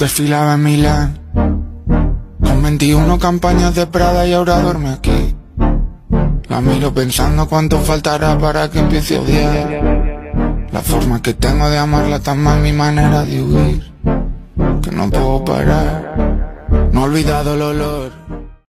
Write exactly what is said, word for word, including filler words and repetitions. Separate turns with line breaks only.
Desfilaba en Milán con veintiuno campañas de Prada y ahora duerme aquí. La miro pensando cuánto faltará para que empiece a odiar. La forma que tengo de amarla tan mal, mi manera de huir, que no puedo parar. No he olvidado el olor